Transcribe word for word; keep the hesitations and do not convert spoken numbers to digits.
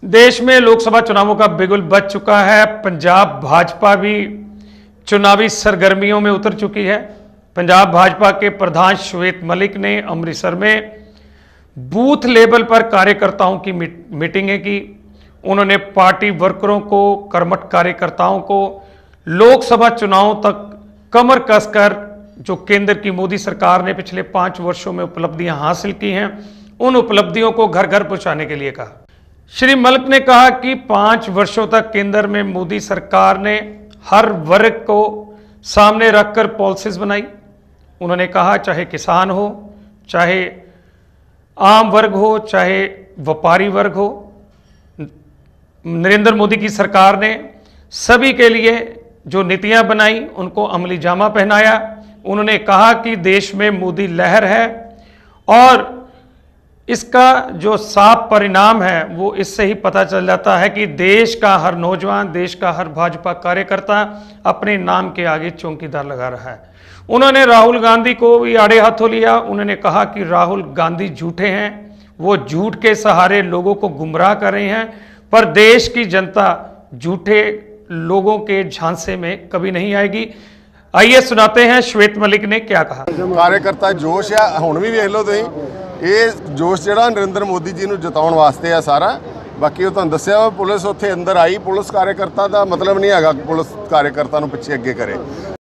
देश में लोकसभा चुनावों का बिगुल बज चुका है। पंजाब भाजपा भी चुनावी सरगर्मियों में उतर चुकी है। पंजाब भाजपा के प्रधान श्वेत मलिक ने अमृतसर में बूथ लेवल पर कार्यकर्ताओं की मीटिंगें की। उन्होंने पार्टी वर्करों को, कर्मठ कार्यकर्ताओं को लोकसभा चुनाव तक कमर कसकर जो केंद्र की मोदी सरकार ने पिछले पांच वर्षों में उपलब्धियां हासिल की हैं, उन उपलब्धियों को घर घर पहुंचाने के लिए कहा। श्री मलिक ने कहा कि पांच वर्षों तक केंद्र में मोदी सरकार ने हर वर्ग को सामने रखकर पॉलिसीज बनाई। उन्होंने कहा चाहे किसान हो, चाहे आम वर्ग हो, चाहे व्यापारी वर्ग हो, नरेंद्र मोदी की सरकार ने सभी के लिए जो नीतियां बनाई उनको अमली जामा पहनाया। उन्होंने कहा कि देश में मोदी लहर है और इसका जो साफ परिणाम है वो इससे ही पता चल जाता है कि देश का हर नौजवान, देश का हर भाजपा कार्यकर्ता अपने नाम के आगे चौकीदार लगा रहा है। उन्होंने राहुल गांधी को भी आड़े हाथों लिया। उन्होंने कहा कि राहुल गांधी झूठे हैं, वो झूठ के सहारे लोगों को गुमराह कर रहे हैं, पर देश की जनता झूठे लोगों के झांसे में कभी नहीं आएगी। आइए सुनाते हैं श्वेत मलिक ने क्या कहा। कार्यकर्ता जोश है, हुण भी वेख लो तुसीं, ये जोश जिहड़ा नरेंद्र मोदी जी नूं जिताउण वास्ते है सारा। बाकी तुहानूं दस्सिया पुलिस उत्थे अंदर आई, पुलिस कार्यकर्ता का मतलब नहीं हैगा पुलिस कार्यकर्ता नूं पिछे अगे करे।